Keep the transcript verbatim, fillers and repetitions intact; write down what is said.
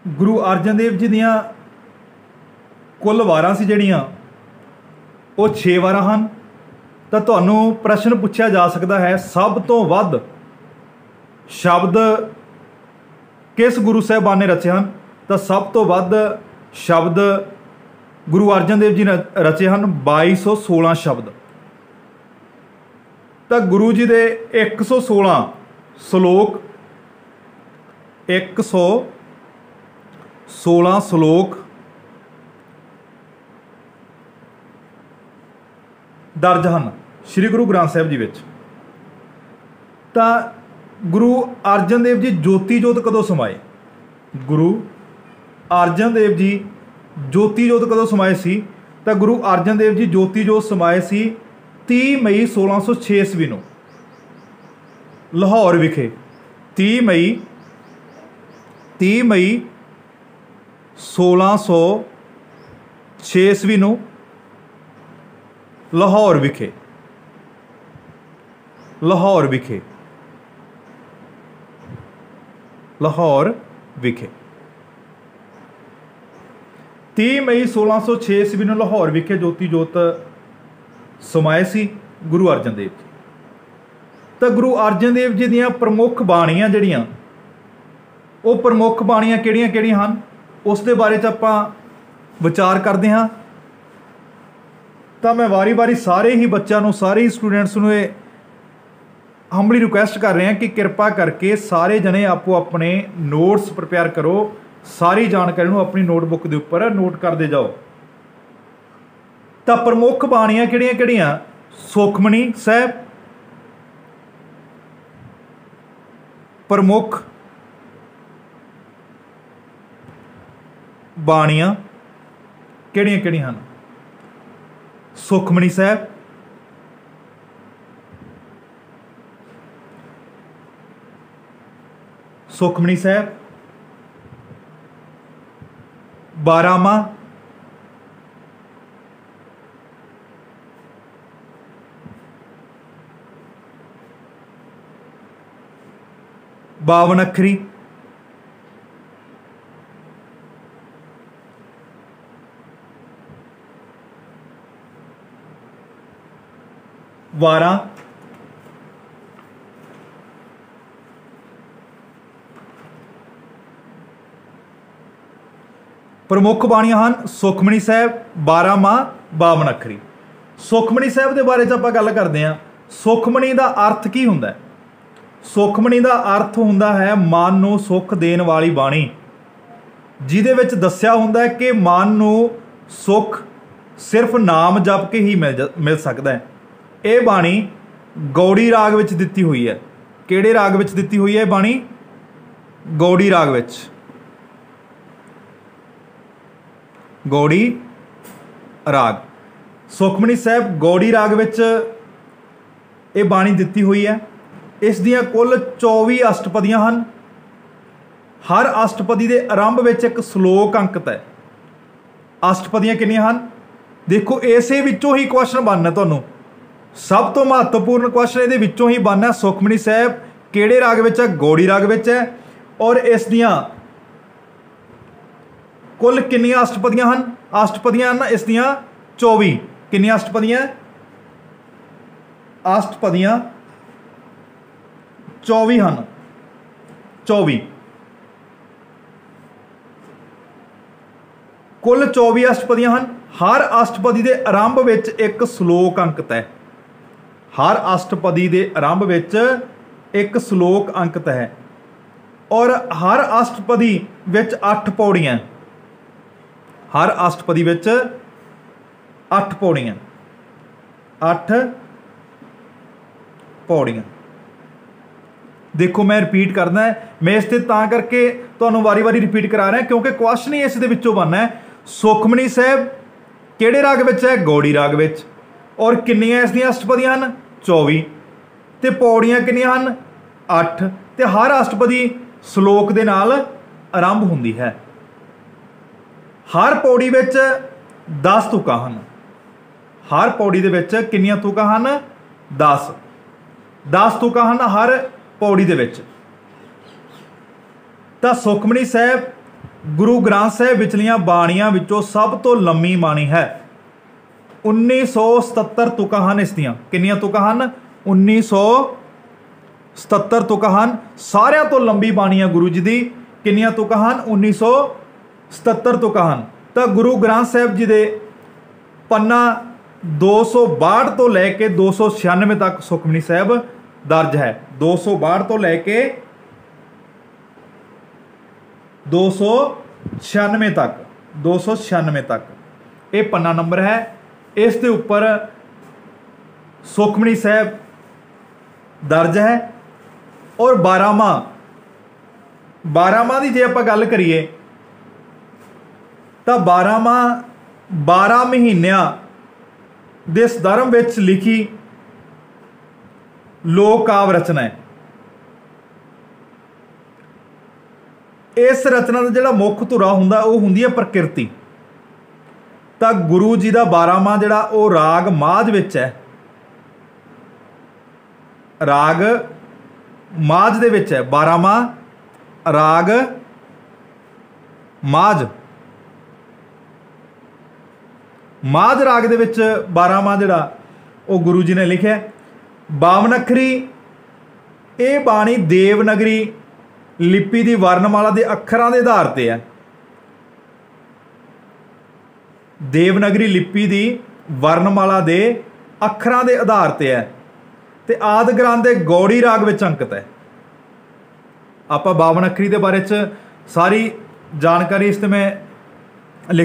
गुरु अर्जन देव जी दियाँ कुल वारां सी जिहड़ियां वो छे वारां हन। तो तुहानूं प्रश्न पूछा जा सकता है सब तो वध शब्द किस गुरु साहिबान ने रचे हैं? तो सब तो वध शब्द गुरु अर्जन देव जी ने रचे हैं बाई सौ सोलह शब्द। तो गुरु जी के एक सौ सोलह सलोक एक सौ सोलह सलोक दर्ज हैं श्री गुरु ग्रंथ साहिब जी विच। तो गुरु अर्जन देव जी ज्योति जोत कदों समाए? गुरु अर्जन देव जी ज्योति जोत कदों समाए सी? तो गुरु अर्जन देव जी ज्योति जोत समाए सी तीह मई सोलह सौ छे ईस्वी नूं लाहौर विखे। तीह मई तीह मई सोलह सौ छे ईस्वी नूं लाहौर विखे लाहौर विखे लाहौर विखे तीह मई सोलह सौ छे ईस्वी नूं लाहौर विखे ज्योति जोत समाए सी गुरु अर्जन देव जी। तो गुरु अर्जन देव जी दियां प्रमुख बाणियां जिहड़ियां वो प्रमुख बाणियां किहड़ियां किहड़ियां हन उस दे बारे च आपां विचार करते हाँ। तो मैं वारी वारी सारे ही बच्चों सारे ही स्टूडेंट्स नूं हंबली रिक्वेस्ट कर रहे हैं कि कृपा करके सारे जने आपो अपने नोट्स प्रिपेयर करो, सारी जानकारी नूं अपनी नोटबुक के उपर नोट करते जाओ। तो प्रमुख बाणियां किहड़ियां किहड़ियां? सुखमनी साहब प्रमुख बाणियां किहड़ियां किहड़ियां हन? सुखमनी साहब, सुखमनी साहब, बारामा, बावन अखरी, वारा, प्रमुख बाणियां हन सुखमनी साहब, बारामा, बावन अखरी। सुखमनी साहब के बारे आप गल करते हैं। सुखमनी का अर्थ की हुंदा है? सुखमनी का अर्थ हुंदा है मन नूं सुख देण वाली बाणी, जिहदे विच दस्सिया हुंदा है कि मन नूं सुख सिर्फ नाम जप के ही मिल मिल सकता है। ये बाणी गौड़ी राग विच दिती हुई है। किहड़े राग विच दिती हुई है बाणी? गौड़ी राग विच। गौड़ी राग सुखमनी साहब गौड़ी राग विच ये बाणी दिती हुई है। इस दियां कुल चौबी अष्टपदियां हन। हर अष्टपदी के आरंभ विच एक श्लोक अंकित है। अष्टपदियां कितनियां हन? देखो इसे विचों ही क्वेश्चन बनना तुहानूं। सब तो महत्वपूर्ण क्वेश्चन ये विचों ही बनना सुखमनी साहब किहड़े राग विच है? गौड़ी राग विच है। और इस दियां कुल कितनियां अष्टपदियां हन? अष्टपदियां हन इस दियां चौबी। कितनियां अष्टपदियां? अष्टपदियां चौबी हन। चौबी कुल चौबी अष्टपदियां हन। हर अष्टपदी के आरंभ विच एक श्लोक अंकित है। हर अष्टपदी के आरंभ विच एक श्लोक अंकित है। और हर अष्टपदी विच अठ पौड़ियां। हर अष्टपदी विच अठ पौड़ियां। अठ पौड़ियां। देखो मैं रिपीट करना है, मैं इस तां करके तुहानूं वारी वारी रिपीट करा रहा क्योंकि क्वेश्चन ही इस दे विचों बनना है। सुखमनी साहब किहड़े राग विच है? गौड़ी राग विच। और किन्नियां इस दियां अष्टपदियां हन? चौबी। ते पौड़ियां किन्नियां हन? अठ। ते हर अष्टपदी श्लोक दे नाल आरंभ हुंदी है। हर पौड़ी विच दस तुकां हन। हर पौड़ी दे विच किन्नियां तुकां हन? दस। दस तुकां हन हर पौड़ी दे विच। तां सुखमनी साहब गुरु ग्रंथ साहिब विचलियां बाणियां विचों सब तो लंबी बाणी है। उन्नीस सौ सतहत्तर तुकां हन इसदियां। कितनियां तुकां हन? उन्नीस सौ सतहत्तर तुकां हन। सारियां तो लंबी बाणी है गुरु जी दी। कितनियां तुकां हन? उन्नीस सौ सतहत्तर तुकां हन। तो गुरु ग्रंथ साहिब जी दे पन्ना दो सौ बाहठ तो लैके दो सौ छियानवे तक सुखमनी साहिब दर्ज है। दो सौ बाहठ तो लैके दो सौ छियानवे तक दो सौ छियानवे तक ये पन्ना नंबर है। इस दे उपर सुखमनी साहिब दर्ज है। और बारहवां बारहवां की जे आप गल करिए तो बारहवां बारह महीनों दे संदर्भ विच लिखी लोक काव्य रचना है। इस रचना का जिहड़ा मुख धुरा हुंदा वो हुंदी है प्रकृति। तो गुरु जी का बारहवां जिहड़ा वो राग माझ विच है। राग माझ दे विच है। बारहवां राग माझ माझ राग दे विच बारहवां जिहड़ा वो गुरु जी ने लिखिया। बावन अखरी ये बाणी देवनगरी लिपि की वर्णमाला के अखरां के आधार पर है। देवनगरी लिपि की वर्णमाला के अखरां के आधार पर है। तो आदि ग्रंथ के गौड़ी राग विच अंकित है। आप बावन अखरी के बारे च सारी जानकारी इस ते मैं